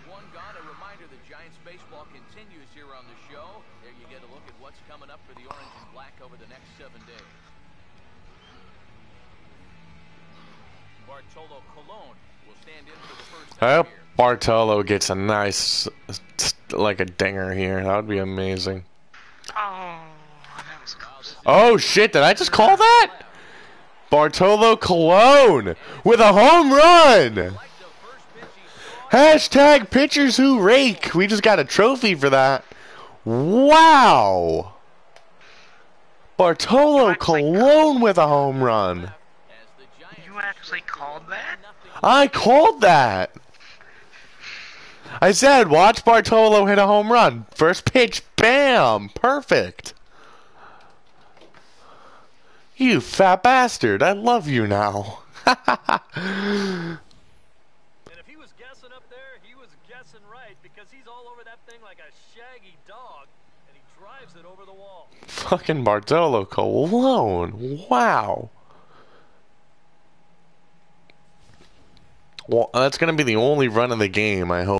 one gone. A reminder that Giants baseball continues here on the show. There you get a look at what's coming up for the Orange and Black over the next 7 days. Bartolo will stand in for the first I hope time here. Bartolo gets a nice, like a dinger here. That would be amazing. Oh, that was close. Oh shit, did I just call that? Bartolo Colon with a home run! Hashtag pitchers who rake. We just got a trophy for that. Wow! Bartolo Colon with a home run. You actually called that? I called that. I said, watch Bartolo hit a home run. First pitch, bam! Perfect. You fat bastard. I love you now. And if he was guessing up there, he was guessing right, because he's all over that thing like a shaggy dog, and he drives it over the wall. Fucking Bartolo Colon. Wow. Well, that's going to be the only run of the game, I hope.